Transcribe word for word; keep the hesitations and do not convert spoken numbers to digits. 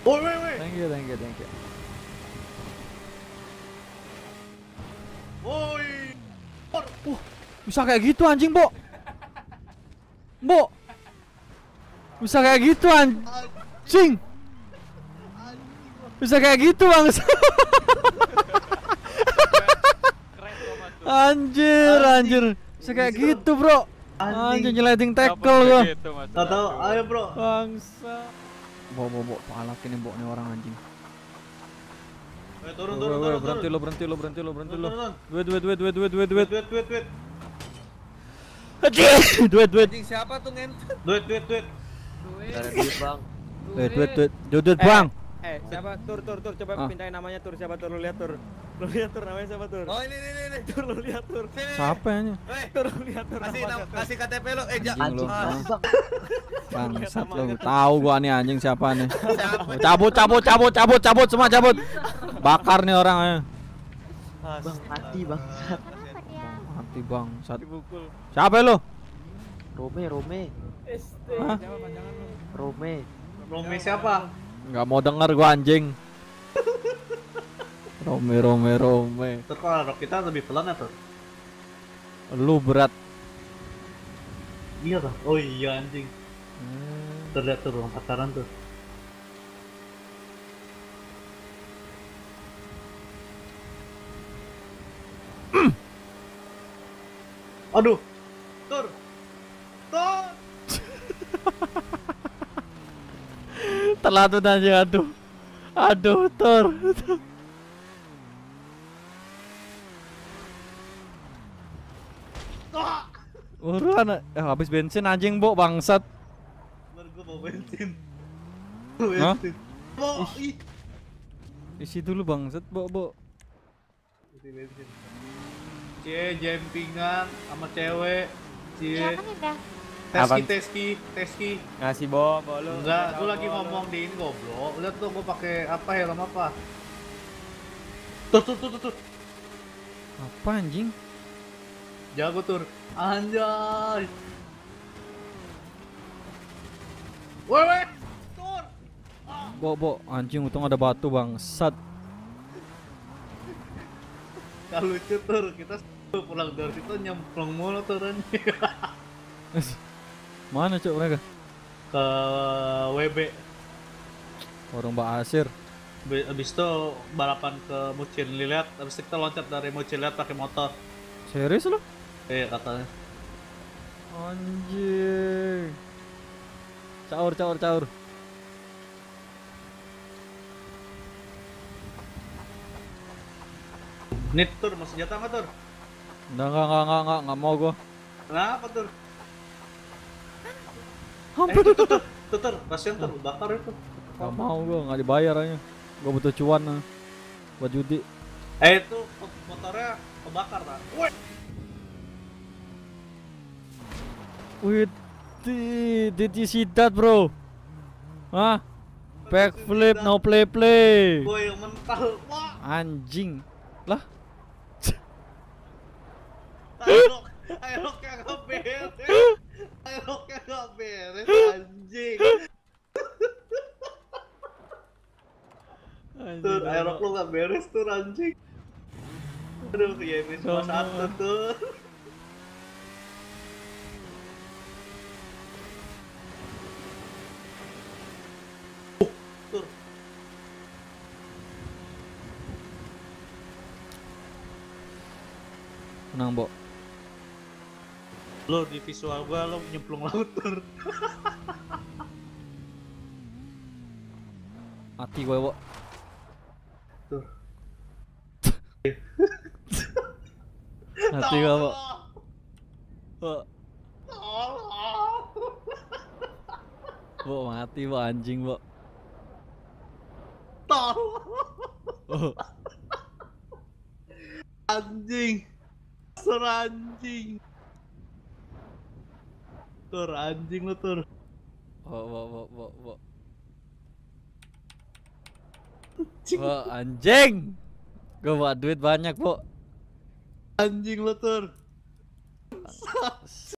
Woi, woi, woi. Thank you, thank you, thank you. Woi. Uh, bisa kayak gitu anjing, Bo. Bo. Bisa kayak gitu anjing. Bisa kayak gitu, Bang. Anjir, anjir. Bisa kayak gitu, Bro. Anjir, nyeliding tackle gua. Tahu tahu, ayo, Bro. Bangsa. Bo, bo, bo, palak ini Bo nih orang anjing. Ayo turun, Woi, turun, woi, turun, berhenti turun. lo, berhenti lo, berhenti lo, berhenti lo. Turun, turun. Duit, duit, duit, duit, duit, duit, Duit, duit. duit, duit, duit. Duit, duit. Anjing siapa tuh ngentot? Duit, duit, duit. Ada duit bang. Duit, duit, duit. Duit, duit, Bang. Eh, siapa? Tur, tur, tur. Coba Ah. pindahin namanya Tur. Siapa Tur? Lu lihat Tur. Lu lihat Tur namanya siapa Tur? Oh ini ini ini. Tur, lu lihat Tur. Siapa ini? Eh, Tur, lu lihat Tur. kasih namanya nama, Tur. kasih K T P lo. Eh, ja- Anjing lu, ah, Bang. Bangsat lu. Tahu gua nih anjing siapa nih. Cabut, cabut, cabut, cabut, cabut semua cabut. Bakar nih orangnya. Bang mati bangsat. Mati bang. Sat. Dipukul. Siapa lu? Rome Rome Hah? Rome. Romi siapa? Nggak mau denger gua anjing. Rome, Rome, Rome. Tur, kalau rock kita lebih pelan ya, Tur? Lu berat. Iya, Bang. Oh iya, anjing. Terlihat tuh ruang pacaran tuh. Aduh. Tur. Tur. Telatut anjing, aduh. Aduh, Tur. Ah. Uruan eh habis bensin anjing, Bo, bangsat. Baru gua mau bensin. Hah? Bensin. Bo, ih. Isi dulu bangsat, Bo, Bo. Isi bensin. Cie, jempingan sama cewek. Cie. Iya kan udah. Teski, Apaan? teski, teski. Ngasih Bo, Bo lu. Enggak, gua lagi ngomong di ini goblok. Lihat tuh gua pakai apa helm apa? Tuh, tuh, tuh, tuh, tuh. Apa anjing? Jago Tur. Anjay. Woi, woi. Tur. Bo, Bo, anjing untung ada batu bangsat. Kalau lucu Tur, kita pulang dari situ nyemplung mulu Tur anjing. Mana cok mereka? Ke W B. Warung Mbak Asir. Be- Abis itu balapan ke Mucin Lilat, abis itu kita loncat dari Mucin Lilat pakai motor. Serius lu? Iya katanya. Anjing. Caur, caur, caur. Nit Tur, mau senjata nggak Tur? Enggak, enggak, enggak, enggak, enggak, enggak mau gua. Kenapa Tur? Hampir Eh, tuh, tuh, tuh, tuh, Tur, kasihan Tur, bakar itu. Enggak mau gua, enggak dibayar aja. Gua butuh cuan nah. Buat judi. Eh itu mot- motornya kebakar tak? Woi. Wih, did you see that, bro? Hah? Backflip, no play play. Gue yang mental. Wah. Anjing. Lah, Aerok, aerok kagak beres. Aerok kagak beres anjing. Tur, aerok lu gak beres tuh anjing. Aduh, ya ini cuma satu tuh. Uh, Tur. Tenang, Bo. Lo di visual gua lo nyemplung laut Tur. Mati gue, Bo. Tur. Mati gue, Bo. Bo. Tolong. Bo, mati, Bo, anjing, Bo. Tolong. Oh. Anjing. Sur anjing. Tur anjing lu Tur. Bo, Bo, Bo, Bo, Bo. Anjing. Bo, anjing. Gue buat duit banyak, Bo. Anjing lu Tur.